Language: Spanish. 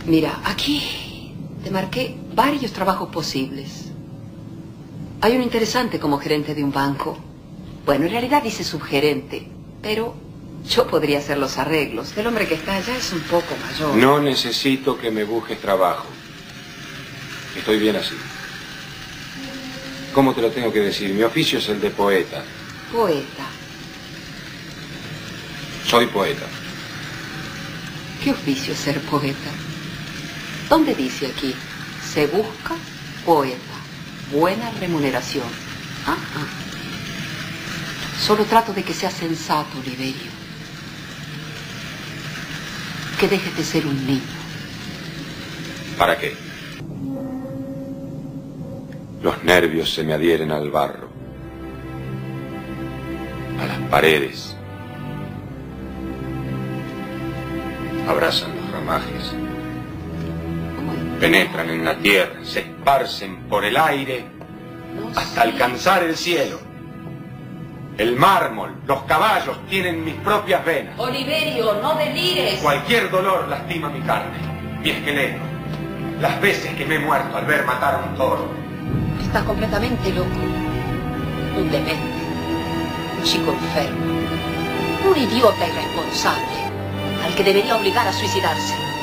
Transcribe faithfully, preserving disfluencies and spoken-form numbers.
Mira, aquí te marqué varios trabajos posibles. Hay un interesante como gerente de un banco. Bueno, en realidad dice subgerente, pero yo podría hacer los arreglos. El hombre que está allá es un poco mayor. No necesito que me busques trabajo. Estoy bien así. ¿Cómo te lo tengo que decir? Mi oficio es el de poeta. Poeta. Soy poeta. ¿Qué oficio es ser poeta? ¿Dónde dice aquí? Se busca poeta. Buena remuneración. Ah, ah. Solo trato de que sea sensato, Oliverio. Que dejes de ser un niño. ¿Para qué? Los nervios se me adhieren al barro, a las paredes. Abrazan los ramajes. Penetran en la tierra, se esparcen por el aire hasta alcanzar el cielo. El mármol, los caballos tienen mis propias venas. Oliverio, no delires. Cualquier dolor lastima mi carne, mi esqueleto. Las veces que me he muerto al ver matar a un toro. Estás completamente loco. Un demente. Un chico enfermo. Un idiota irresponsable al que debería obligar a suicidarse.